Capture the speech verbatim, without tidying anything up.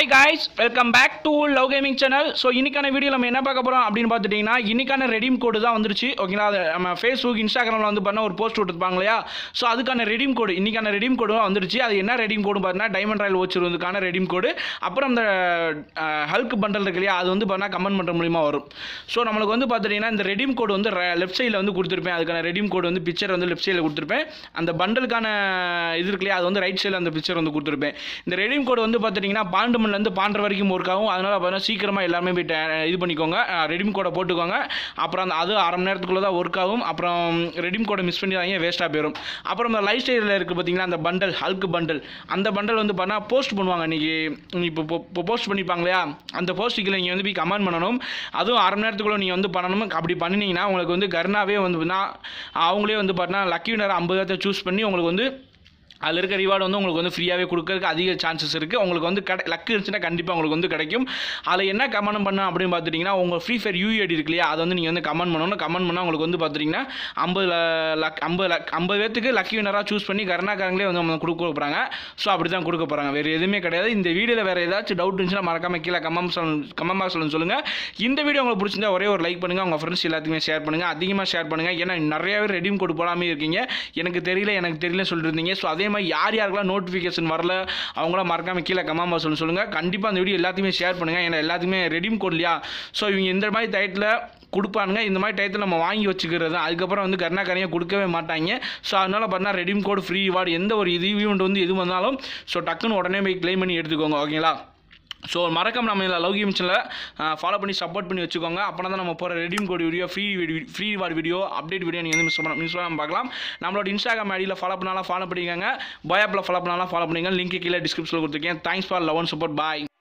Hi guys, welcome back to love gaming channel. So இன்றைக்கான video நம்ம என்ன பார்க்க போகிறோம் அப்படின்னு பார்த்துட்டிங்கன்னா, இன்றைக்கான ரெடீம் கோடு தான் வந்துருச்சு. ஓகேங்களா, அது நம்ம ஃபேஸ்புக் இன்ஸ்டாகிராமில் வந்து பண்ண ஒரு போஸ்ட் விட்டுருப்பாங்க இல்லையா. ஸோ அதுக்கான ரெடீம் கோடு இன்றைக்கான ரெடீம் கோடு வந்துருச்சு. அது என்ன ரெடீம் கோடு பார்த்தீங்கன்னா, டைமண்ட் ராயல் வச்சுருந்ததுக்கான ரெடீம் கோடு. அப்புறம் அந்த ஹல்க் பண்டல் இருக்கு இல்லையா, அது வந்து பார்த்தா கமெண்ட் பண்ணுற மூலிமா வரும். ஸோ நம்மளுக்கு வந்து பார்த்துட்டிங்கன்னா இந்த ரெடீம் கோடு வந்து லெஃப்ட் சைடில் வந்து கொடுத்துருப்பேன். அதுக்கான ரெடீம் கோடு வந்து பிக்சர் வந்து லெஃப்ட் சைடில் கொடுத்துருப்பேன். அந்த பண்டலுக்கான இது இருக்கு இல்லையா, அது வந்து ரைட் சைடில் அந்த பிக்சர் வந்து கொடுத்துருப்பேன். இந்த ரெடீம் கோடு வந்து பார்த்துட்டிங்கன்னா பாண்டமன்லேருந்து பாண்டர் வரைக்கும் ஒர்க் ஆகும். அதனால் பார்த்தீங்கன்னா சீக்கிரமாக எல்லாமே போய்ட்டு இது பண்ணிக்கோங்க, ரெடீம் கோடை போட்டுக்கோங்க. அப்புறம் அந்த அது அரை மணி நேரத்துக்குள்ளே தான் ஒர்க் ஆகும். அப்புறம் ரெடீம் கோடை மிஸ் பண்ணிடாதீங்க, வேஸ்ட்டாக போயிடும். அப்புறம் இந்த லைஃப் ஸ்டைலில் இருக்குது பார்த்தீங்கன்னா அந்த பண்டல், ஹல்க் பண்டல், அந்த பண்டல் வந்து பார்த்தா போஸ்ட் பண்ணுவாங்க. இன்றைக்கி இப்போ இப்போ போஸ்ட் பண்ணிப்பாங்க இல்லையா, அந்த போஸ்ட்டுக்கு நீங்கள் வந்து போய் கமெண்ட் பண்ணணும். அதுவும் அரை மணி நேரத்துக்குள்ளே நீங்கள் வந்து பண்ணணும். அப்படி பண்ணினீங்கன்னா உங்களுக்கு வந்து கர்னாவே வந்து அவங்களே வந்து பார்த்தீங்கன்னா லக்கி வினர் ஐம்பது பேர்த்தை சூஸ் பண்ணி உங்களுக்கு வந்து அதில் இருக்க ரிவார்டு வந்து உங்களுக்கு வந்து ஃப்ரீயாகவே கொடுக்கறதுக்கு அதிக சான்சஸ் இருக்குது. உங்களுக்கு வந்து கடை லக்கு இருந்துச்சுன்னா கண்டிப்பாக உங்களுக்கு வந்து கிடைக்கும். அதில் என்ன கமெண்ட் பண்ண அப்படின்னு பார்த்துட்டிங்கன்னா, உங்கள் ஃப்ரீ ஃபயர் யூஐடி இருக்கு இல்லையா, அதை வந்து நீங்கள் வந்து கமெண்ட் பண்ணணும். கமெண்ட் பண்ணால் உங்களுக்கு வந்து பார்த்துட்டிங்கன்னா ஐம்பது லக் ஐம்பது லக் ஐம்பது பேர்த்துக்கு லக்கி வினராக சூஸ் பண்ணி கர்நாக்காரங்களே வந்து நம்ம கொடுக்க போகிறாங்க. ஸோ அப்படி தான் கொடுக்க போகிறாங்க, வேறு எதுவுமே கிடையாது. இந்த வீடியோவில் வேறு ஏதாச்சும் டவுட் இருந்துச்சுன்னா மறக்காம கீழே கமெண்ட் கமெண்ட் பாக்ஸில் சொல்லுங்கள். இந்த வீடியோ உங்களுக்கு பிடிச்சிருந்தா ஒரே ஒரு லைக் பண்ணுங்கள், உங்கள் ஃப்ரெண்ட்ஸ் எல்லாத்துக்குமே ஷேர் பண்ணுங்கள், அதிகமாக ஷேர் பண்ணுங்கள். ஏன்னா நிறையாவே ரெடீம் கோட் போடாமல் இருக்கீங்க. எனக்கு தெரியல எனக்கு தெரியல சொல்லியிருந்தீங்க. ஸோ அதே மாதிரி யார் யாருக்கெல்லாம் நோட்டிஃபிகேஷன் வரல அவங்களாம் மறக்காம கீழே கமெண்ட் பாக்ஸில் சொல்லுங்கள். கண்டிப்பாக அந்த வீடியோ எல்லாத்தையுமே ஷேர் பண்ணுங்கள். ஏன்னா எல்லாத்துக்குமே ரெடீம் கோட் இல்லையா. ஸோ இவங்க இந்த மாதிரி டயத்தில் கொடுப்பானுங்க, இந்த மாதிரி டயத்தில் நம்ம வாங்கி வச்சுக்கிறது. அதுக்கப்புறம் வந்து கர்நாக்காரையாக கொடுக்கவே மாட்டாங்க. ஸோ அதனால் பார்த்தா ரெடீம் கோட் ஃப்ரீ ரிவார்டு எந்த ஒரு இது ஈவெண்ட் வந்து எது வந்தாலும் ஸோ டக்குன்னு உடனே போய் க்ளைம் பண்ணி எடுத்துக்கோங்க. ஓகேங்களா. ஸோ மறக்காம நம்ம இதில் லவ் கேம் சேனலை ஃபாலோ பண்ணி சப்போர்ட் பண்ணி வச்சுக்கோங்க. அப்போ தான் நம்ம போகிற redeem code video, free free reward video, update video நீங்கள் வந்து மிஸ் பண்ண மிஸ் பண்ணாமல் பார்க்கலாம். நம்மளோட இன்ஸ்டாகிராம் ஐடியில் ஃபாலோ பண்ணாலும் ஃபாலோ பண்ணிக்கோங்க, பாய் ஆப்பில் ஃபாலோ பண்ணாலும் ஃபாலோ பண்ணிக்கோங்க. லிங்க் கீழே டிஸ்கிரிப்ஷனில் கொடுத்துருக்கேன். Thanks for love and support. Bye.